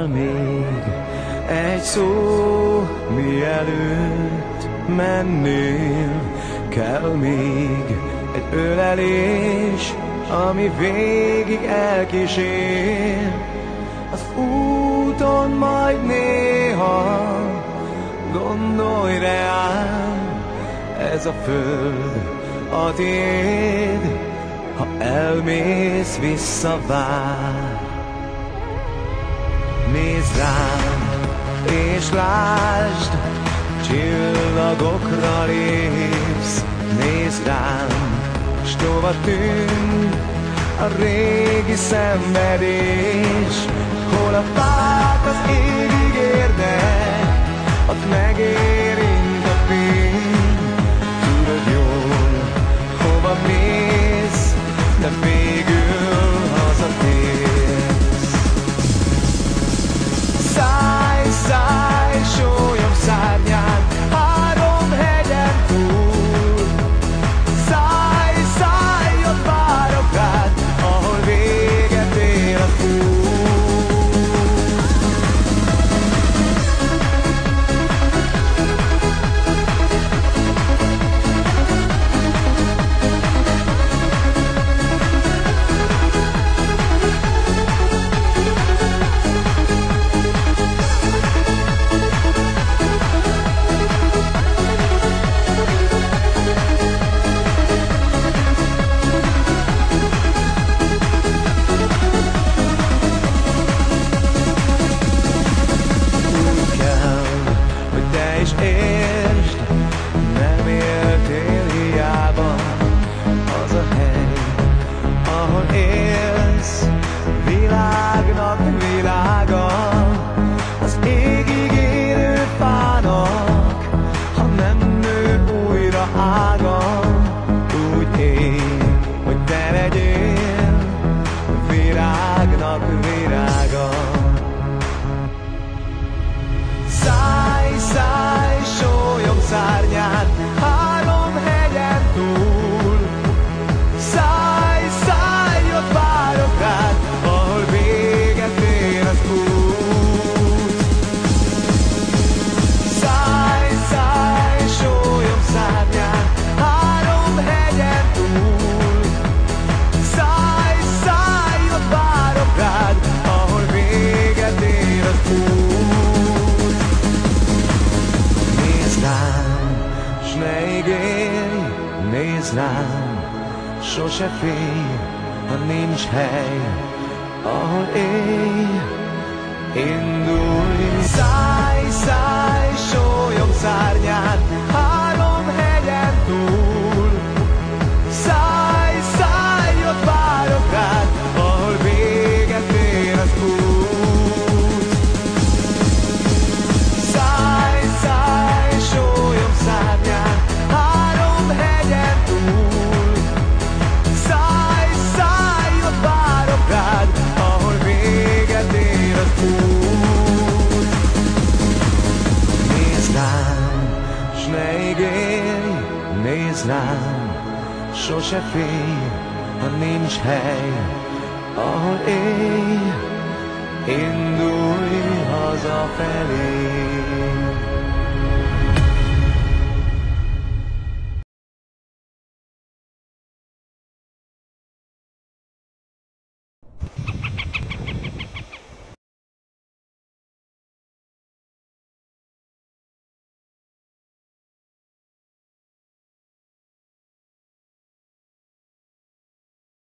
kell még egy szó, mielőtt mennél. Kell még egy ölelés, ami végig elkísér. Az úton majd néha gondolj reám, ez a föld a tiéd, ha elmész, visszavár. Nézd rám, és lásd, csillagokra lépsz. Nézd rám, s tova tűnt a régi szenvedés. Hol a fák az égig érnek, ott megérint a fény. Tudod jól, hova mész, de végül hazatérsz. Szállj, szállj, sólyom szárnyán, három hegyen túl. Szállj, szállj, ott várok rád, ahol véget ér a fúr. Értsd, nem éltél hiába, az a hely, ahol élsz, világnak világa. Az égig élő fának, ha nem nő újra ága, úgy élj, hogy te legyél virágnak virága. Szállj, szállj, sólyom szárnyán, három hegyen túl. Szállj, szállj, ott várok rád, ahol véget ér az út. Szállj, szállj, sólyom szárnyán, három hegyen túl. Szállj, szállj, ott várok rád, ahol véget ér az út. S ne ígérj, nézd rám, sose félj, ha nincs hely, ahol élj, indulj. Szállj, szállj, sólyom szárnyán, három hegyen túl. Szállj, szállj, ott várok rád, ahol véget ér az út. Szállj, szállj, sólyom szárnyán, három hegyen túl. Szállj, szállj, ott várok rád, ahol véget ér az út. Nézd rám, s ne ígérj, nézd rám, sose félj, ha nincs hely, ahol élj, indulj hazafelé.